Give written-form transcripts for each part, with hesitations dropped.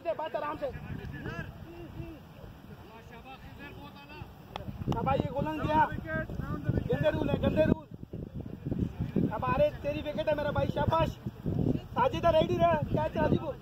से बस आराम से। शाबाश, ये गोलन गया। गंदे रूल है, गंदे रूल। अब आ रहे, तेरी विकेट है मेरा भाई, शाबाश। साजिदा रेडी रहा, कैच राजू को।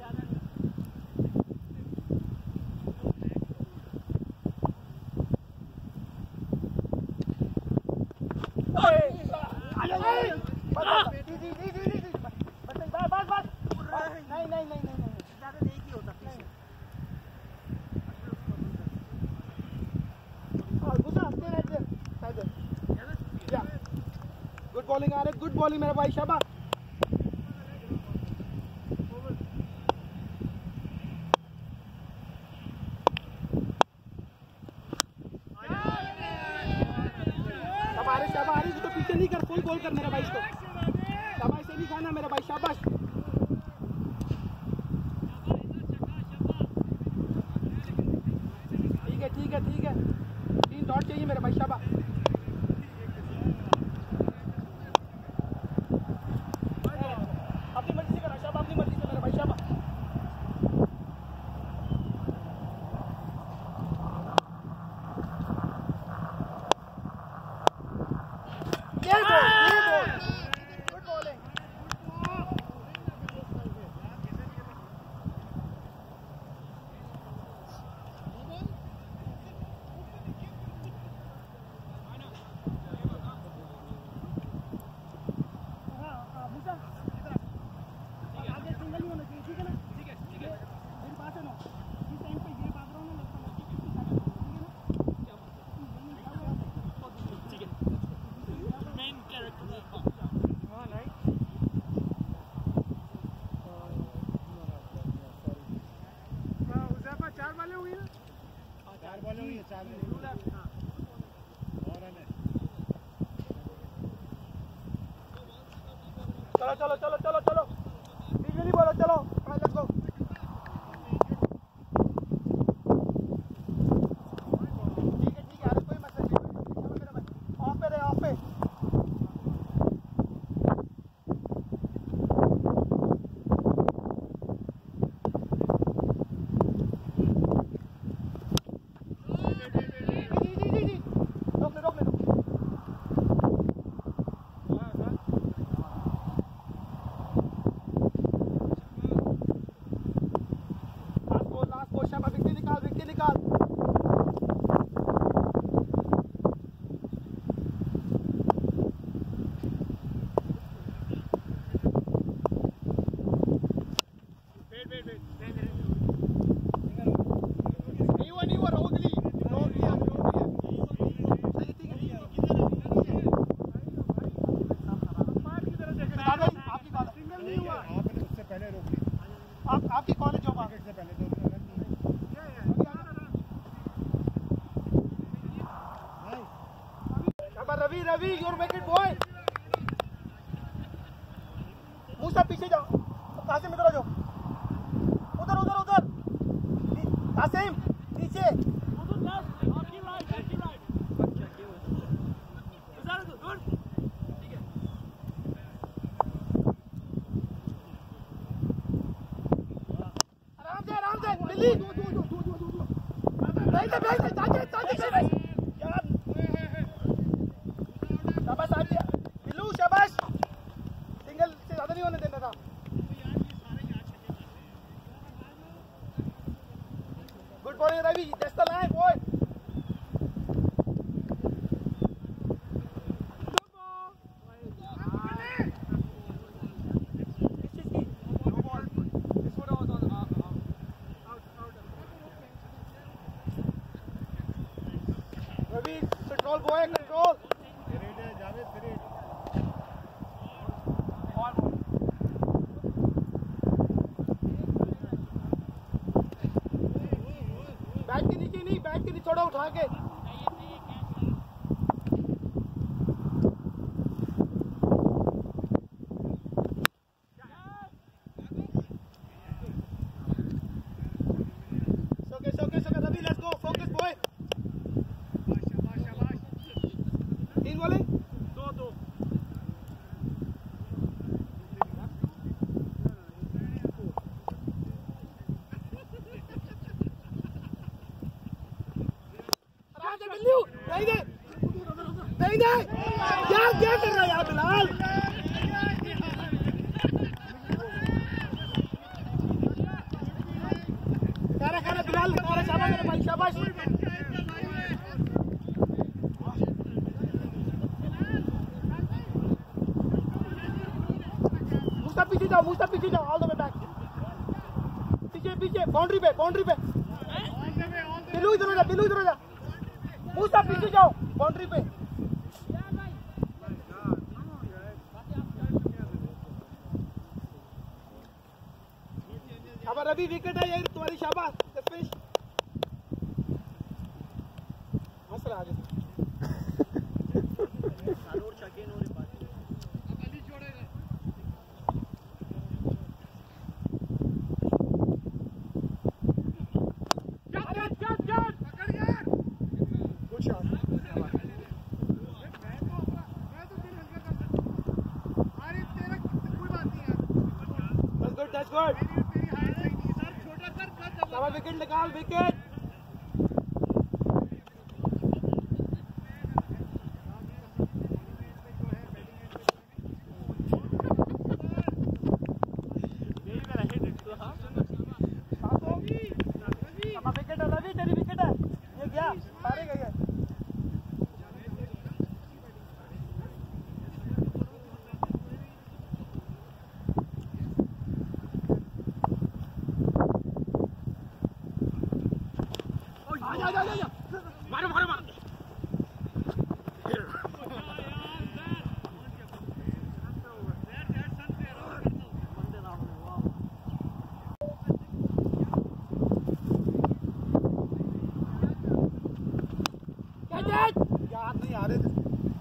गुड बॉलिंग आ रही, गुड बॉलिंग मेरा भाई, शाबाश। शाबाश, इसको पीछे नहीं कर, फुल गोल कर मेरा भाई इसको। शाबाश, से नहीं खाना मेरा भाई, शाबाश। ठीक है, ठीक है, ठीक है। 3 डॉट चाहिए मेरे भाई, शाबाश। अपनी मर्जी से करा शाबाश, अपनी मर्जी से मेरा भाई, शाबाश। चलो चलो चलो चलो चलो, नहीं बोलो, चलो लेट्स गो। ठीक है, ठीक है, अरे कोई मसला नहीं, चलो मेरा भाई, ऑफ पे रहे, ऑफ पे। आपकी कॉलेज हो मार्केट से पहले Ravi, Ravi your wicket boy. Musa पीछे जाओ, कासिम इधर आ जाओ, उधर उधर उधर, कासिम पीछे। आराम से बिल्ली, शाबाश आ गया बिल्लू, शाबाश। सिंगल से ज्यादा नहीं होने देना था। Good bowling Ravi, that's the line boy. Ravi control boy, control. Bat के नीचे नहीं, बैट के नीचे थोड़ा उठा के। सोके Ravi, let's go, focus boy. 3 bowling, 2-2। जाओ, मुझसे पीछे जाओ, ऑल द वे बैक, पीछे पीछे, बाउंड्री पे, बाउंड्री पे, बिल्लू इधर हो जा, बिल्लू इधर हो जा, मुझसे पीछे जाओ, बाउंड्री पे। अब रवि विकेट है ये तुम्हारी, शाबाश, फिनिश। हंस रहा आगे विकेट निकाल, विकेट। विकेट है रवि, तेरी विकेट है, ये गया, सारे गए। मारो मारो मारो, याद नहीं आ रहे थे।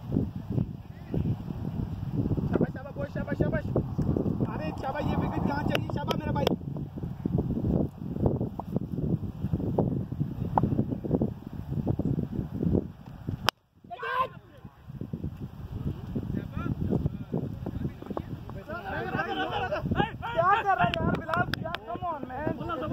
शाबाश शाबाश बोल, शाबाश शाबाश। अरे शाबाश, ये विकेट कहाँ चाहिए, शाबाश मेरा भाई। क्या कर रहा है यार बिलाल, कम ऑन मैन।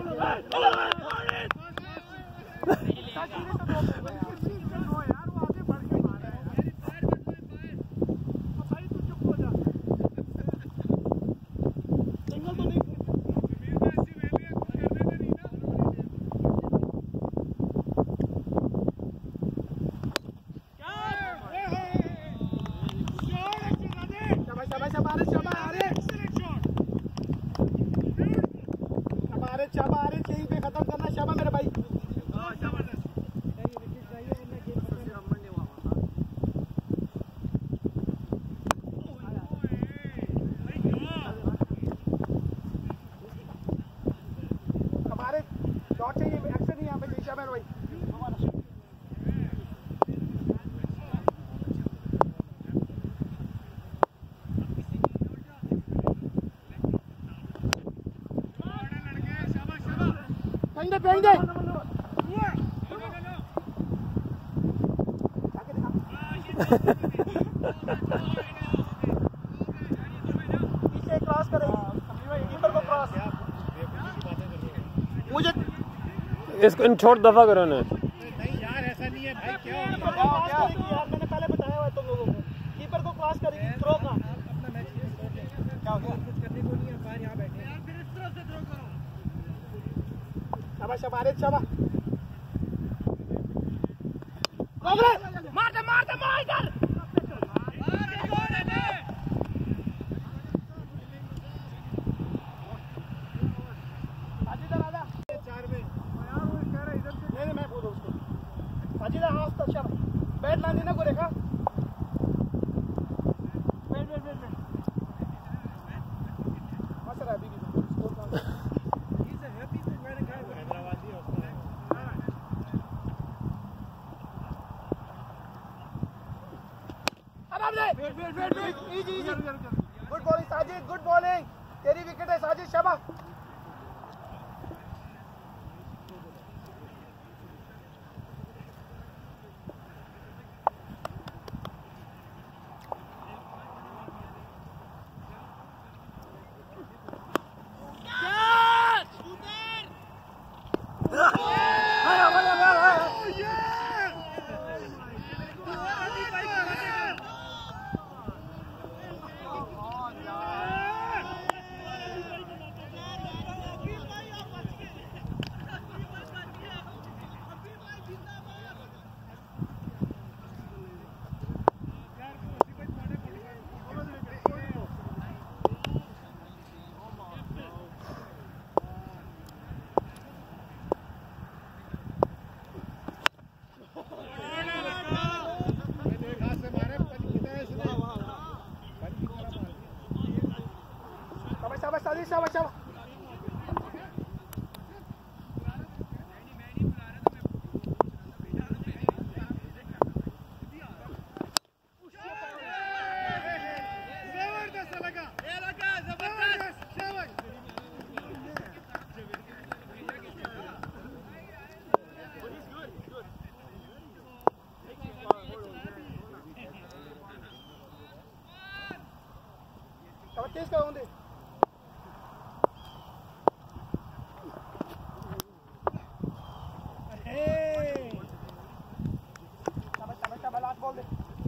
यहीं पे खत्म करना, शाबाश मेरे भाई। हमारे डॉट चाहिए, एक्शन नहीं यहाँ पे, शाबाश मेरे भाई। फेंक दे पीछे क्रॉस करे, कीपर को क्रॉस। मुझे इसको छोड़ दफा करो ना। नहीं यार ऐसा नहीं है भाई, क्या यार मैंने पहले बताया हुआ तुम लोगों को, कीपर को क्रॉस करेगी, थ्रो का अपना मैच क्या हो गया, कुछ करने को नहीं है, बाहर यहाँ बैठे यार, फिर इस तरह से थ्रो करो। शाबाश शाबाश शाबाश, मार दे मार दे मार इधर। साजिदा राजा 4 में यार, वो कह रहा इधर से, नहीं मैं बोलूं उसको। साजिदा हां तो शाबाश, बैट ना देना को देखा, बैट बैट बैट बस रहा अभी भी स्कोर का। He is a happy to man, Hyderabadi होता है। Wait easy good bowling Sajid, good bowling, तेरी विकेट है साजिद, शाबाश। शाबाश शाबाश तेज का होंगे शाबाश लास्ट बॉल दे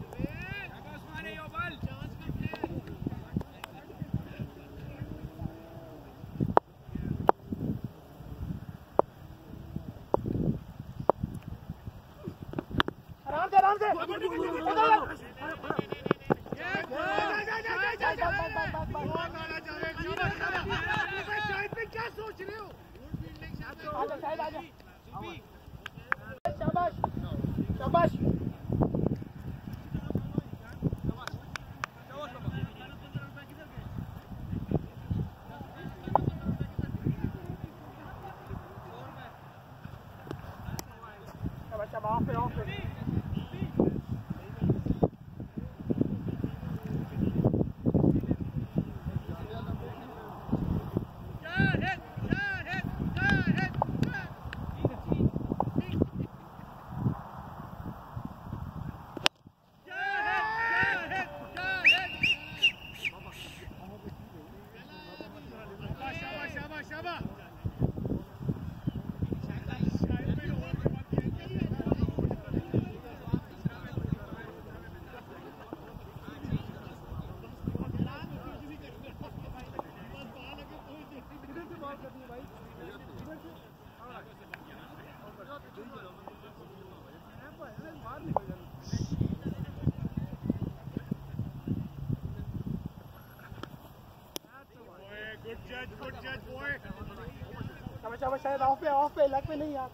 आराम से क्या सोच रहे हो? आजा शायद आजा शाबाश शाबाश शाबाश ऑफ पे Good judge, boy. शाबाश शायद ऑफ पे लेग पे नहीं यार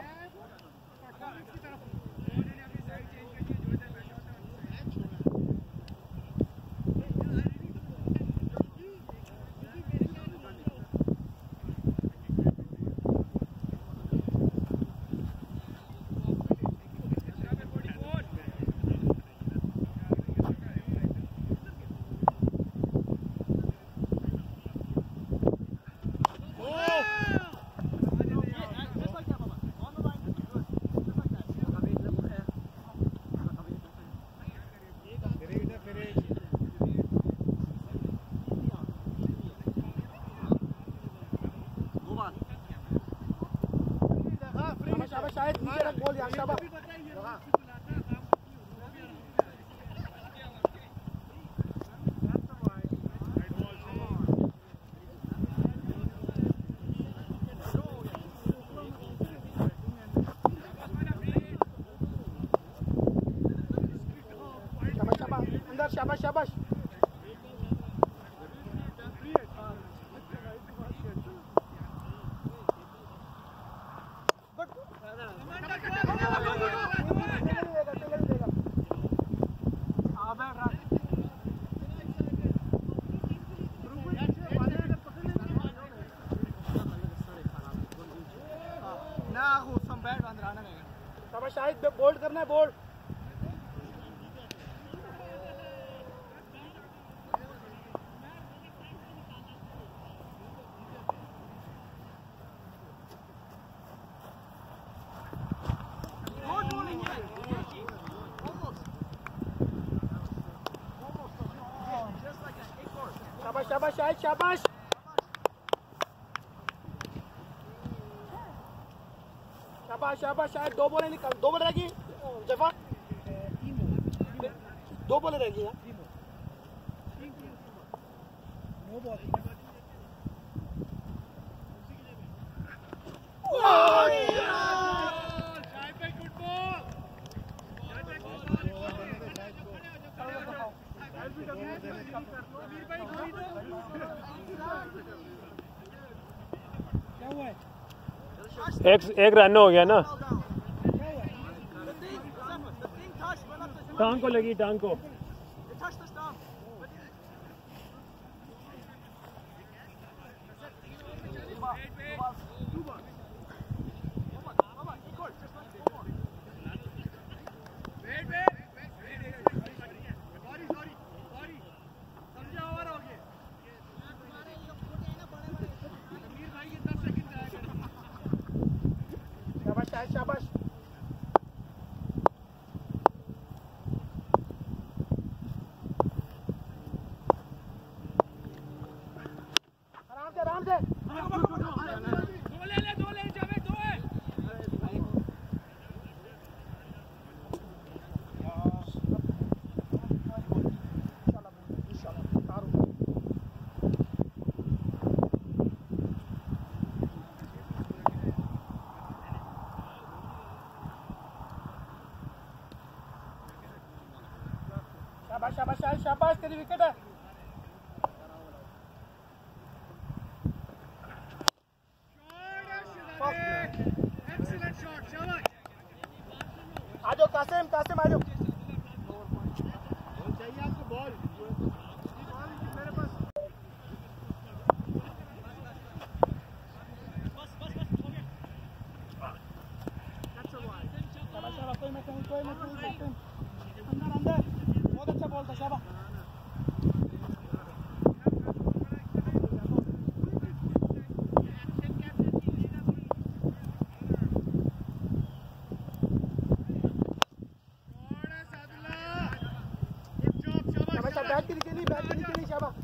शायद नीचे रख बोल यार शाबाश अंदर शाबाश शाबाश शायद बोल्ड करना है बोल्ड शाबाश शाबाश शायद शाबाश शाबाश शाबाश शायद दो बॉलें निकल दो बॉल रहेगी जफा दो बॉलें रहेगी यार एक रन हो गया ना टांग को लगी टांग को जोर से दो ले जावे दो है शाबाश शाबाश शाबाश तेरी विकेट है एक्सीलेंट शॉट शाबाश आ जाओ कासिम कासिम आ जाओ चाहिए आपको बॉल मेरे पास शाबाश शाबाश कोई मत कासिम अंदर अंदर बहुत अच्छा बॉल था शाबाश बैट के नीचे शाबाश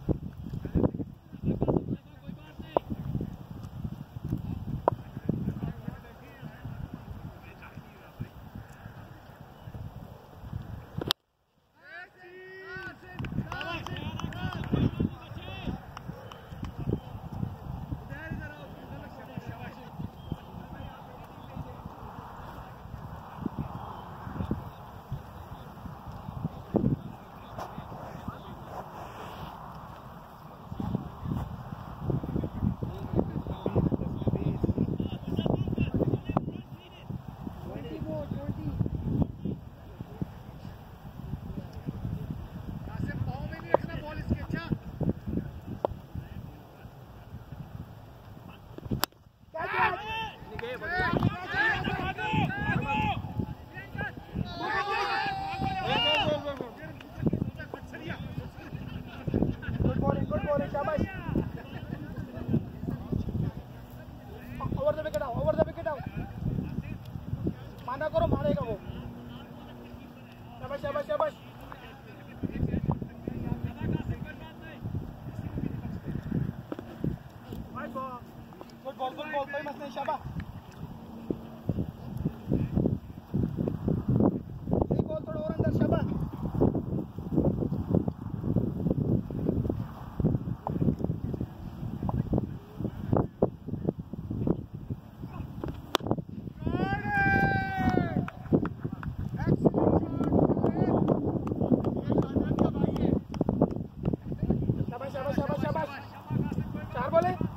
गुड बॉलिंग शाबाश ओवर द विकेट आउट माना करो मारेगा वो शाबाश शाबाश शाबाश गुड बॉल कोई मत नहीं शाबाश एक बॉल थोड़ा और अंदर शाबाश शाबाश 4 बॉल है